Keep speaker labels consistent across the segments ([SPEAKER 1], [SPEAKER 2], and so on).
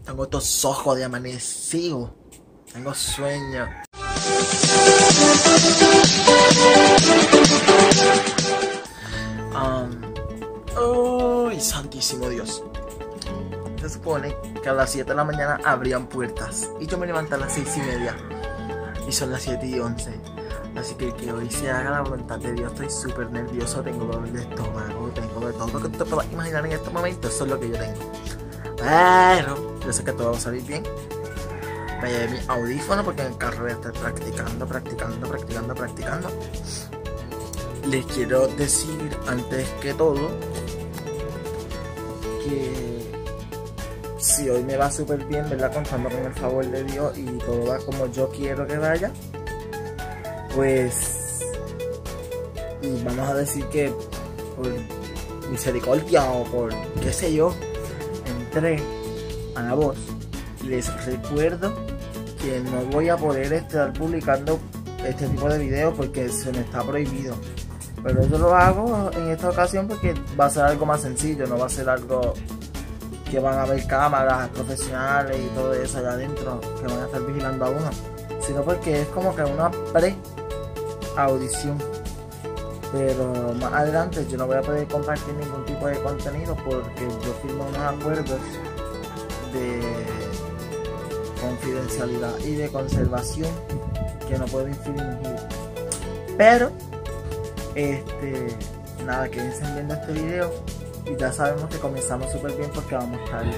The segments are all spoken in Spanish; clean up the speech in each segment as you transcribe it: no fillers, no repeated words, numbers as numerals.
[SPEAKER 1] Tengo estos ojos de amanecido. Tengo sueño. ¡Ay, santísimo Dios! Se supone que a las 7 de la mañana abrían puertas y yo me levanté a las 6:30 y son las 7:11. Así que hoy se haga la voluntad de Dios. Estoy súper nervioso, tengo dolor de estómago, tengo de todo lo que tú te puedas imaginar en este momento. Eso es lo que yo tengo. Pero yo sé que todo va a salir bien. Me llevé mi audífono porque en el carro voy a estar practicando. Les quiero decir antes que todo que si hoy me va súper bien, ¿verdad? Contando con el favor de Dios y todo va como yo quiero que vaya, pues, y vamos a decir que por misericordia o por qué sé yo, entré a la voz. Les recuerdo que no voy a poder estar publicando este tipo de videos porque se me está prohibido, pero yo lo hago en esta ocasión porque va a ser algo más sencillo, no va a ser algo que van a ver cámaras profesionales y todo eso allá adentro que van a estar vigilando a uno, sino porque es como que una pre-audición. Pero más adelante yo no voy a poder compartir ningún tipo de contenido porque yo firmo unos acuerdos de confidencialidad y de conservación que no puedo infringir. Pero nada, quédense viendo este video y ya sabemos que comenzamos súper bien porque vamos tarde.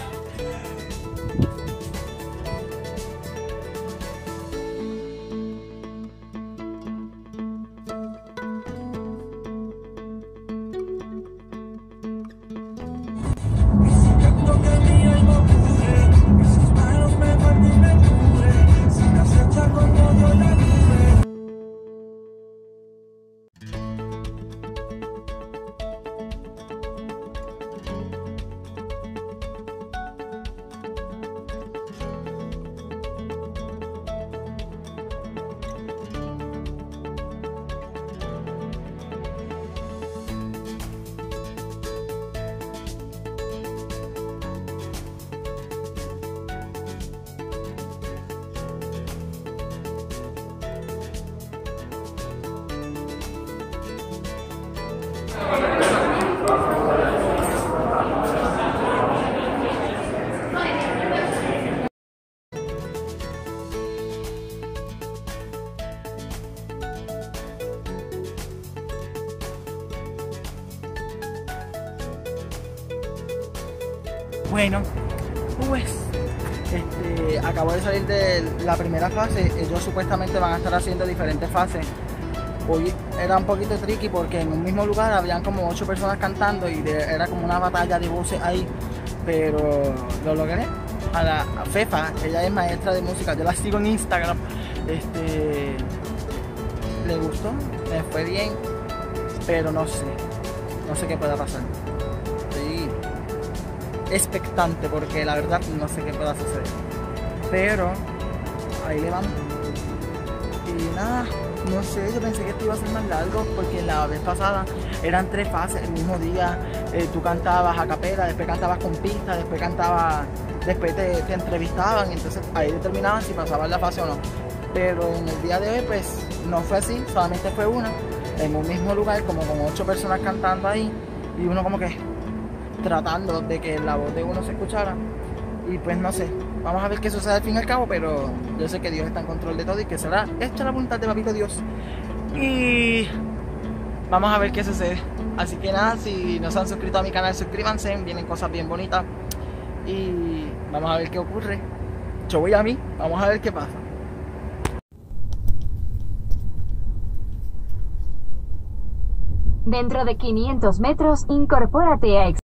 [SPEAKER 1] Bueno, pues acabo de salir de la primera fase. Ellos supuestamente van a estar haciendo diferentes fases. Hoy era un poquito tricky porque en un mismo lugar habían como 8 personas cantando y era como una batalla de voces ahí, pero lo logré. A la Fefa, ella es maestra de música, yo la sigo en Instagram, le gustó, me fue bien, pero no sé qué pueda pasar. Estoy expectante porque la verdad no sé qué pueda suceder, pero ahí le vamos. Y nada, no sé, yo pensé que esto iba a ser más largo porque la vez pasada eran 3 fases el mismo día. Tú cantabas a capela, después cantabas con pista, después te entrevistaban, entonces ahí determinaban si pasabas la fase o no. Pero en el día de hoy pues no fue así, solamente fue una en un mismo lugar como con 8 personas cantando ahí y uno como que tratando de que la voz de uno se escuchara. Y pues no sé, vamos a ver qué sucede al fin y al cabo, pero yo sé que Dios está en control de todo y que será hecha la voluntad de papito Dios. Y vamos a ver qué sucede. Así que nada, si no se han suscrito a mi canal, suscríbanse, vienen cosas bien bonitas. Y vamos a ver qué ocurre. Yo voy a mí, vamos a ver qué pasa.
[SPEAKER 2] Dentro de 500 metros, incorpórate a